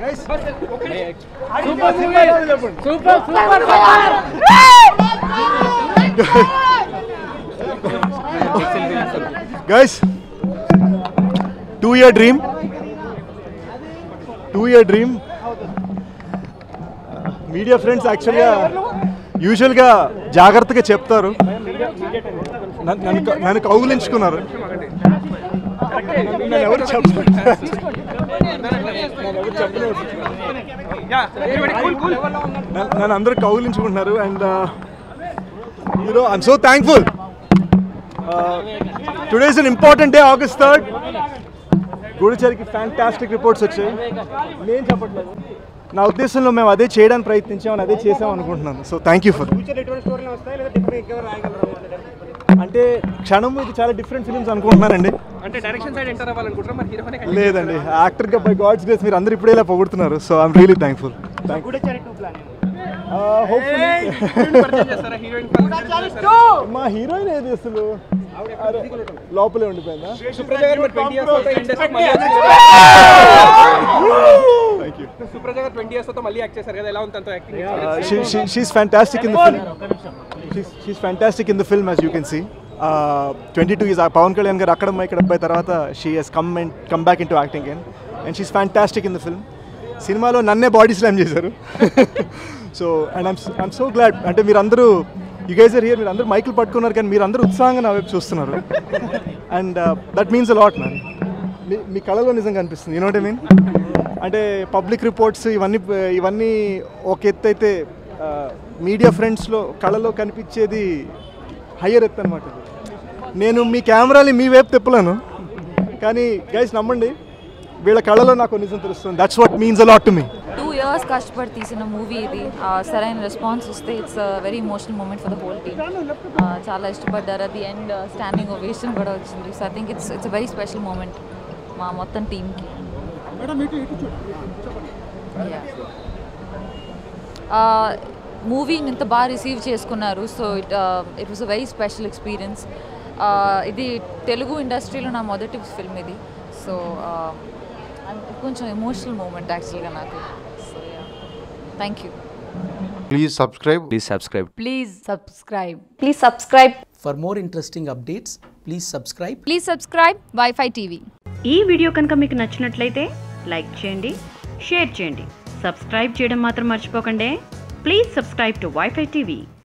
Guys, 2-year dream. Media friends యాక్చువల్గా యూజువల్గా జాగ్రత్తగా చెప్తారు, నన్ను కౌగులించుకున్నారు. ఎవరు నన్ను అందరూ కౌగులించుకుంటున్నారు. And I'm so thankful. Today is an important day, August 3rd. గూఢచారికి ఫ్యాంటాస్టిక్ రిపోర్ట్స్ వచ్చాయి. నేను చెప్పట్లేదు, నా ఉద్దేశంలో మేము అదే చేయడానికి ప్రయత్నించామని అదే చేసాం అనుకుంటున్నాను. So thank you for. అంటే క్షణం ఇది చాలా డిఫరెంట్ ఫిలిమ్స్ అనుకుంటున్నానండి. లేదండి, యాక్టర్గా బై గాడ్స్ గ్రేస్ మీరు అందరూ ఇప్పుడే ఇలా పొగుడుతున్నారు. So I'm really thankful. మా హీరోయిన్ ఏది అసలు లోపలే ఉండిపోయిందా? She's fantastic in the film. She's fantastic in the film, as you can see. 22 years Pawan Kalyan garu akkadamma ikkada abbai tarvata she has come back into acting again, and she's fantastic in the film. సినిమాలో నన్నే body slam చేశారు. So and I'm so glad. అంటే మీరందరూ you guys are here, మీరు అందరూ మైకులు పట్టుకున్నారు కానీ మీరు అందరూ ఉత్సాహంగా నా వైపు చూస్తున్నారు. And that means a lot man. మీ కళలో నిజంగా అనిపిస్తుంది. You know what I mean? అంటే పబ్లిక్ రిపోర్ట్స్ ఇవన్నీ ఒక ఎత్తు అయితే మీడియా ఫ్రెండ్స్లో కళలో కనిపించేది హయ్యర్ ఎత్తు అనమాట. నేను మీ కెమెరాని మీ వైపు తిప్పలేను, కానీ గైస్ నమ్మండి, వీళ్ళ కళలో నాకు నిజం తెలుస్తుంది. That's what means a lot to me. 2 years కష్టపడి తీసిన మూవీ ఇది. సరైన రెస్పాన్స్ వస్తే it's very emotional moment for the whole team. చాలా ఇష్టపడ్డారు. అది ఎండ్ స్టాండింగ్ ఓవేషన్ కూడా వచ్చింది. So I think it's a very special moment మా మొత్తం టీమ్కి. మూవీని ఇంత బాగా రిసీవ్ చేసుకున్నారు. So it was a very special experience. ఇది తెలుగు ఇండస్ట్రీలో నా మొదటి ఫిల్మ్ ఇది. సో కొంచెం ఎమోషనల్ మూమెంట్ యాక్చువల్గా నాకు. So thank you. Please subscribe. For more interesting updates, please subscribe. Wi-Fi TV. ఈ వీడియో కనుక మీకు నచ్చినట్లయితే లైక్ చేయండి, షేర్ చేయండి, సబ్స్క్రైబ్ చేయడం మాత్రం మర్చిపోకండి. Please subscribe to Wi-Fi TV.